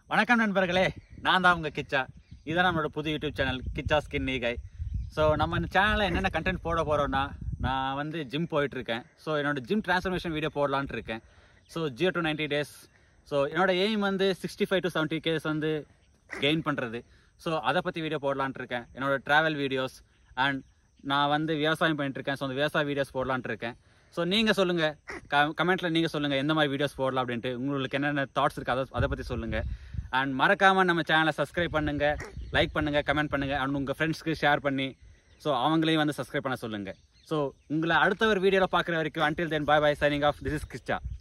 வணக்கம் நண்பர்களே, நான் தான் உங்கள் கிச்சா. இதுதான் நம்மளோட புது YouTube channel Kichcha skinny guy. So நம்ம இந்த சேனலில் என்னென்ன கண்டென்ட் போட போகிறோன்னா, நான் வந்து ஜிம் போயிட்டுருக்கேன். ஸோ என்னோட ஜிம் டிரான்ஸ்ஃபர்மேஷன் வீடியோ போடலான்ட்டு இருக்கேன். So 0 to 90 days. ஸோ என்னோட எய்ம் வந்து 65 to 70 கேஸ் வந்து கெயின் பண்ணுறது. ஸோ அதை பற்றி வீடியோ போடலான்ட்டு இருக்கேன். என்னோட ட்ராவல் வீடியோஸ் அண்ட் நான் வந்து விவசாயம் பண்ணிட்டுருக்கேன். ஸோ அந்த விவசாய வீடியோஸ் போடலான்ட்டு இருக்கேன். ஸோ நீங்கள் சொல்லுங்கள், கமெண்ட்டில் நீங்கள் சொல்லுங்கள் எந்த மாதிரி வீடியோஸ் போடலாம் அப்படின்ட்டு. உங்களுக்கு என்னென்ன தாட்ஸ் இருக்குது அதை பற்றி சொல்லுங்கள். அண்ட் மறக்காமல் நம்ம சேனலை சப்ஸ்கிரைப் பண்ணுங்கள், லைக் பண்ணுங்கள், கமெண்ட் பண்ணுங்கள். அண்ட் உங்கள் ஃப்ரெண்ட்ஸ்க்கு ஷேர் பண்ணி ஸோ அவங்களையும் வந்து சப்ஸ்கிரைப் பண்ண சொல்லுங்கள். ஸோ உங்களை அடுத்த ஒரு வீடியோவில் பார்க்குற வரைக்கும் until then bye bye, signing off. This is Kicha.